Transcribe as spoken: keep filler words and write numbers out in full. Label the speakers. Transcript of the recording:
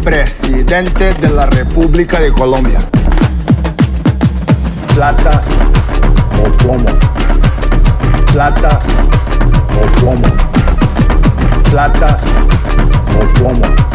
Speaker 1: presidente de la República de Colombia. Plata o plomo. Plata o plomo. Plata o plomo.